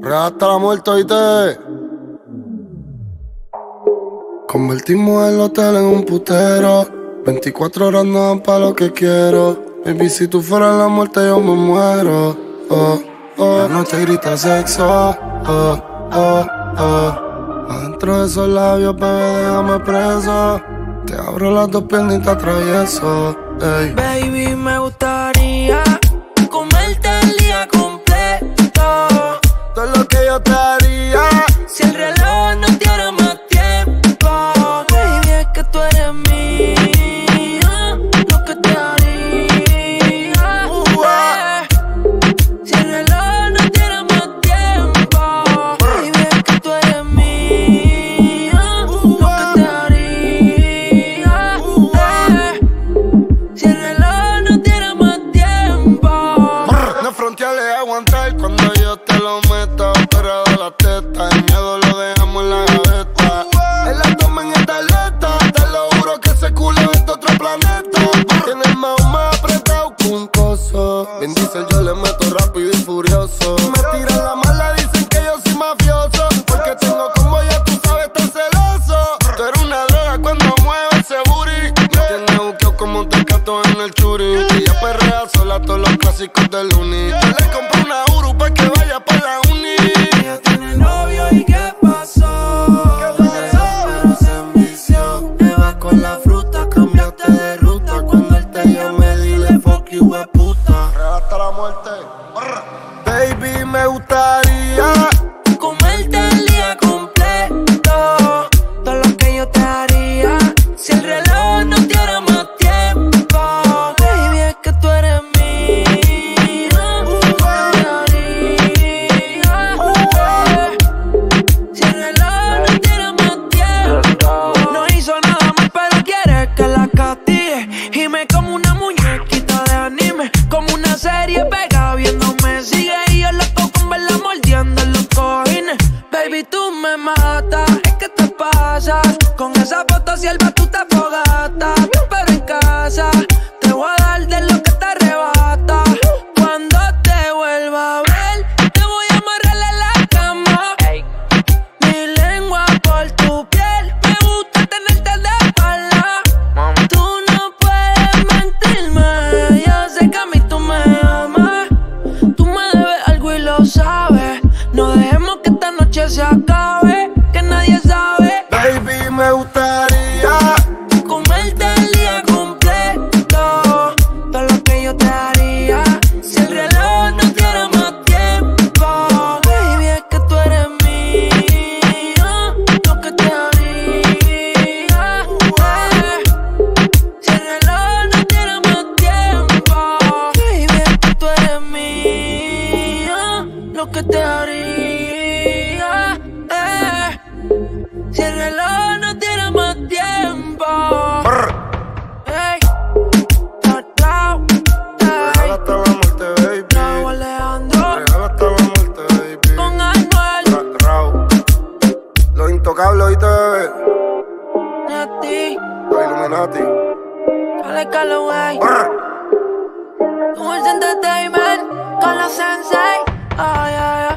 Real hasta la muerte, oíste. Convertimos el hotel en un putero. 24 horas no dan pa' lo que quiero. Baby, si tú fueras la muerte yo me muero. Oh, oh. La noche grita sexo. Oh, oh, oh. Adentro de esos labios, bebé, déjame preso. Te abro las dos piernas y te atravieso. Ey. Baby, me gustaría comerte el día completo. Todo lo que yo te haría si el reloj no diera más tiempo. Baby, es que tú eres mía. Lo que te haría si el reloj no diera más tiempo. Baby, es que tú eres mía. Lo que te haría si el reloj no diera más tiempo. No fronteales aguantar cuando yo te lo meto. Pero de la teta, el miedo lo dejamos en la gaveta. El abdomen está alerta, te lo juro que ese culo es de otro planeta. Tiene el más apretado que un coso. Vin Diesel yo le meto rápido y furioso. Me tiran la mala, dicen que yo soy mafioso. Porque tengo como ya tú sabes, tan celoso. Tú eres una droga cuando mueves ese booty. Me tienes buqueo como un tecato en el churi. Ella perrea sola todos los clásicos del uni. Yo le compré una Uru pa' que vaya pa' la uni. Ella tiene novio y ¿qué pasó? Pero se envició. Te vas con la fruta, cambiaste de ruta. Cuando él te llame, dile fuck you, puta. Hasta la muerte. Baby, me gustaría comerte el día completo. Todo lo que yo te haría si el reloj no diera más tiempo. Baby, es que tú eres mía. Lo que te haría si el reloj no diera más tiempo. No hizo nada mal, pero quiere que la castigue. Y me como una muñequita de anime, como una serie pega viéndome sigue. Y yo loco con verla mordiendo en los cojines. Baby, tú me matas, es que te pasa. Con esa foto sierva tú te fogatas. Pero en casa te voy a dar de lo que te arrebata. Cuando te vuelva a ver, te voy a amarrar en la cama. Mi lengua por tu piel, me gusta tenerte de espalda. Tú no puedes mentirme, yo sé que a mí tú me amas. Tú me debes algo y lo sabes. No dejemos que esta noche se acabe, que nadie sabe. Baby, me gustaría comerte el día completo. Todo lo que yo te haría si el reloj no diera más tiempo. Baby, es que tú eres mía. Lo que te haría si el reloj no diera más tiempo. Baby, es que tú eres mía. Lo que te haría si el reloj no diera más tiempo. Ey, Real hasta la muerte, baby. Raúl Alejandro Real hasta la muerte, baby. con Anuel, Raúl. Los intocables, oíste, bebé. Nati, Los Illuminati. Kale Calloway, Tools Entertainment con los Sensei. Ay, ay, ay.